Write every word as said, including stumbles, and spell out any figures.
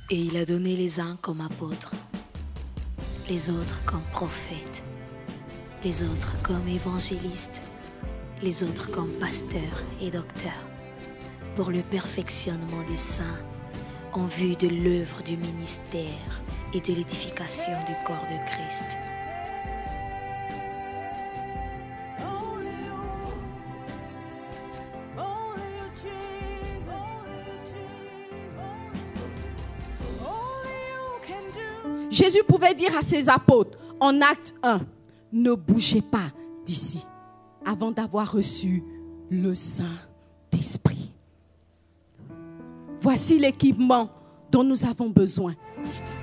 Et il a donné les uns comme apôtres, les autres comme prophètes, les autres comme évangélistes, les autres comme pasteurs et docteurs, pour le perfectionnement des saints, en vue de l'œuvre du ministère et de l'édification du corps de Christ. Jésus pouvait dire à ses apôtres en acte un, ne bougez pas d'ici avant d'avoir reçu le Saint-Esprit. Voici l'équipement dont nous avons besoin.